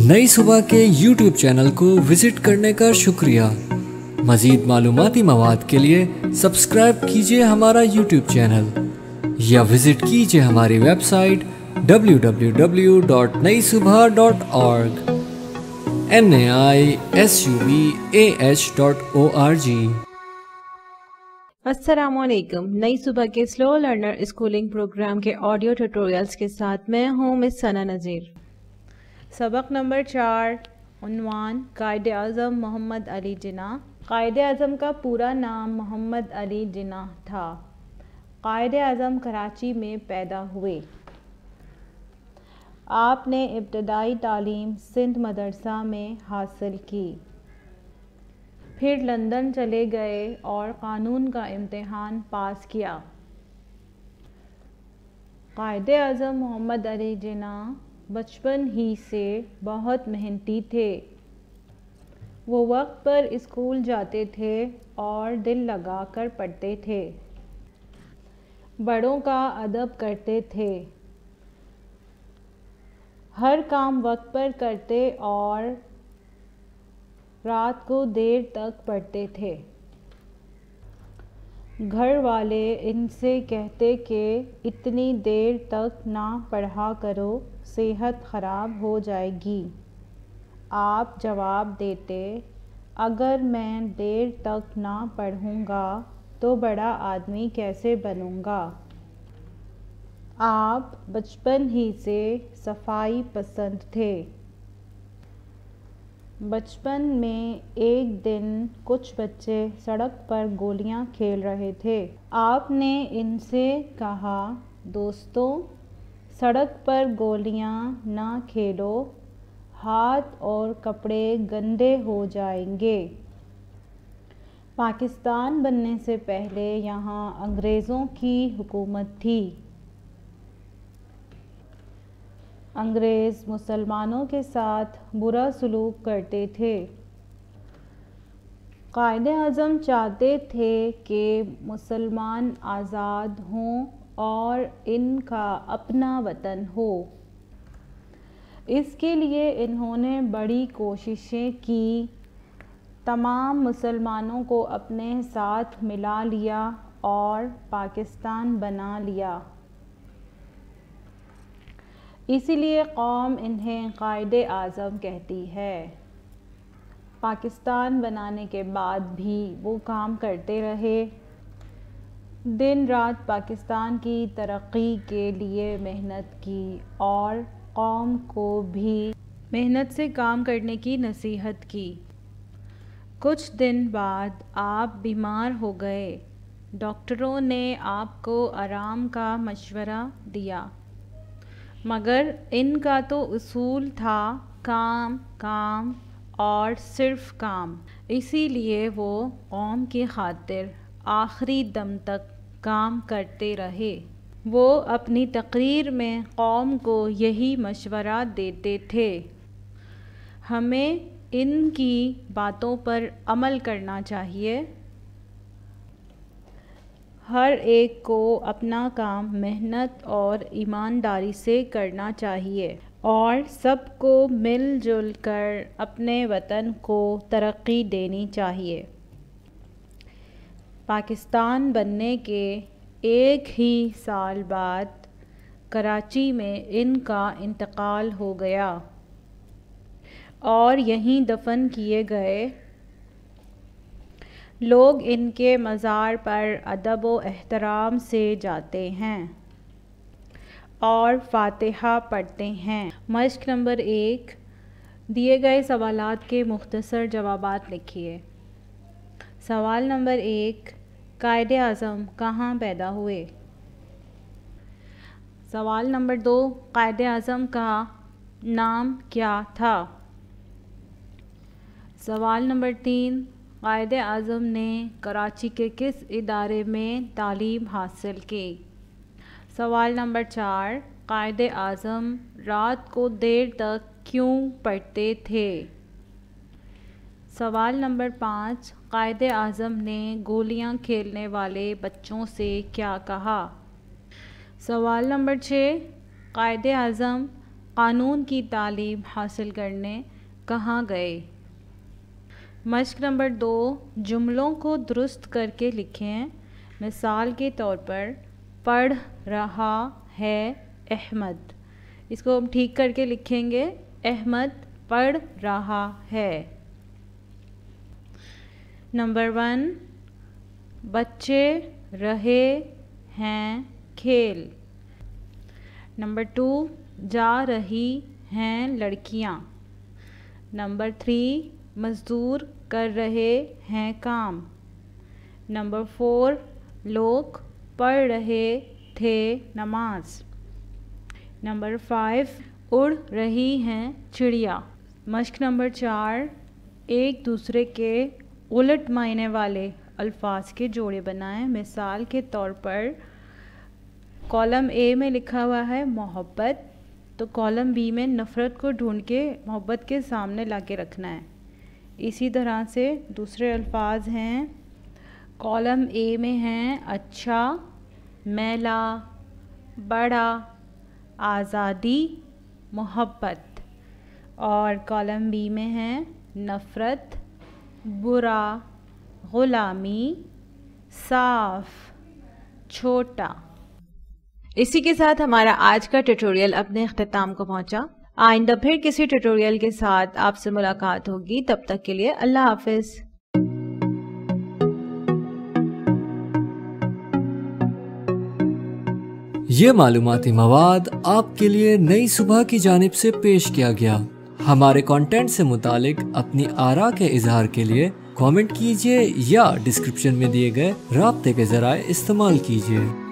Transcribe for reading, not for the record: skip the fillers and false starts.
नई सुबह के YouTube चैनल को विजिट करने का शुक्रिया। मज़ीद मालूमाती मवाद के लिए सब्सक्राइब कीजिए हमारा YouTube चैनल या विज़िट कीजिए हमारी वेबसाइट www.naisubah.org naisubah.org। अस्सलामुअलैकुम। नई सुबह के slow learner schooling program audio ऑडियो ट्यूटोरियल्स के साथ मैं हूँ मिस सना नज़ीर। सबक नंबर 4, उन्वान quaid-e-azam मोहम्मद अली जिन्ना। quaid-e-azam का पूरा नाम मोहम्मद अली जिन्ना था। quaid-e-azam कराची में पैदा हुए। आपने इब्तदाई तालीम सिंध मदरसा में हासिल की, फिर लंदन चले गए और कानून का इम्तिहान पास किया। quaid-e-azam मोहम्मद अली जिन्ना बचपन ही से बहुत मेहनती थे। वो वक्त पर स्कूल जाते थे और दिल लगा कर पढ़ते थे। बड़ों का अदब करते थे, हर काम वक्त पर करते और रात को देर तक पढ़ते थे। घर वाले इनसे कहते कि इतनी देर तक ना पढ़ा करो, सेहत ख़राब हो जाएगी। आप जवाब देते, अगर मैं देर तक ना पढ़ूँगा तो बड़ा आदमी कैसे बनूँगा। आप बचपन ही से सफाई पसंद थे। बचपन में एक दिन कुछ बच्चे सड़क पर गोलियां खेल रहे थे। आपने इनसे कहा, दोस्तों सड़क पर गोलियां ना खेलो, हाथ और कपड़े गंदे हो जाएंगे। पाकिस्तान बनने से पहले यहाँ अंग्रेज़ों की हुकूमत थी। अंग्रेज़ मुसलमानों के साथ बुरा सलूक करते थे। quaid-e-azam चाहते थे कि मुसलमान आज़ाद हों और इनका अपना वतन हो। इसके लिए इन्होंने बड़ी कोशिशें की, तमाम मुसलमानों को अपने साथ मिला लिया और पाकिस्तान बना लिया। इसीलिए कौम इन्हें quaid-e-azam कहती है। पाकिस्तान बनाने के बाद भी वो काम करते रहे, दिन रात पाकिस्तान की तरक्की के लिए मेहनत की और कौम को भी मेहनत से काम करने की नसीहत की। कुछ दिन बाद आप बीमार हो गए। डॉक्टरों ने आपको आराम का मशवरा दिया, मगर इनका तो उसूल था काम काम और सिर्फ काम। इसीलिए वो कौम की खातिर आखिरी दम तक काम करते रहे। वो अपनी तकरीर में कौम को यही मशवरा देते थे, हमें इनकी बातों पर अमल करना चाहिए। हर एक को अपना काम मेहनत और ईमानदारी से करना चाहिए और सबको मिलजुल कर अपने वतन को तरक्की देनी चाहिए। पाकिस्तान बनने के एक ही साल बाद कराची में इनका इंतकाल हो गया और यहीं दफन किए गए। लोग इनके मज़ार पर अदब व एहतराम से जाते हैं और फातिहा पढ़ते हैं। मश्क नंबर 1, दिए गए सवालात के मुख्तसर जवाबात लिखिए। सवाल नंबर 1, quaid-e-azam कहाँ पैदा हुए। सवाल नंबर 2, quaid-e-azam का नाम क्या था। सवाल नंबर 3, quaid-e-azam ने कराची के किस इदारे में तालीम हासिल की। सवाल नंबर 4, quaid-e-azam रात को देर तक क्यों पढ़ते थे। सवाल नंबर 5, quaid-e-azam ने गोलियां खेलने वाले बच्चों से क्या कहा। सवाल नंबर 6, quaid-e-azam कानून की तालीम हासिल करने कहाँ गए। मश्क नंबर 2, जुमलों को दुरुस्त करके लिखें। मिसाल के तौर पर पढ़ रहा है अहमद, इसको हम ठीक करके लिखेंगे, अहमद पढ़ रहा है। नंबर 1, बच्चे रहे हैं खेल। नंबर 2, जा रही हैं लड़कियां। नंबर 3, मज़दूर कर रहे हैं काम। नंबर 4, लोग पढ़ रहे थे नमाज। नंबर 5, उड़ रही हैं चिड़िया। मश्क नंबर 4, एक दूसरे के उलट मायने वाले अल्फाज के जोड़े बनाएं। मिसाल के तौर पर कॉलम ए में लिखा हुआ है मोहब्बत, तो कॉलम बी में नफ़रत को ढूंढ के मोहब्बत के सामने ला के रखना है। इसी तरह से दूसरे अल्फाज हैं, कॉलम ए में हैं अच्छा, मैला, बड़ा, आज़ादी, मोहब्बत, और कॉलम बी में हैं नफ़रत, बुरा, ग़ुलामी, साफ, छोटा। इसी के साथ हमारा आज का ट्यूटोरियल अपने इख्तिताम को पहुंचा। आइंदा फिर किसी ट्यूटोरियल के साथ आपसे मुलाकात होगी, तब तक के लिए अल्लाह हाफिज़। ये मालूमाती मवाद आपके लिए नई सुबह की जानिब से पेश किया गया। हमारे कंटेंट से मुतालिक अपनी आरा के इजहार के लिए कमेंट कीजिए या डिस्क्रिप्शन में दिए गए राब्ते के ज़राए इस्तेमाल कीजिए।